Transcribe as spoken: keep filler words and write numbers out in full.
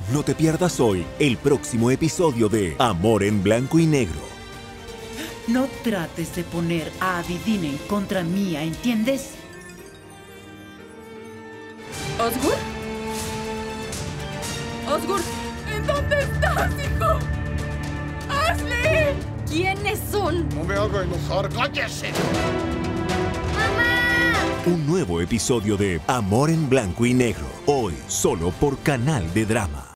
No te pierdas hoy el próximo episodio de Amor en Blanco y Negro. No trates de poner a Abidin en contra mía, ¿entiendes? ¿Osgur? ¡Osgur! ¿En dónde estás, hijo? ¡Ashley! ¿Quiénes son? No me haga enojar, cállese. Un nuevo episodio de Amor en Blanco y Negro. Hoy solo por Canal de Drama.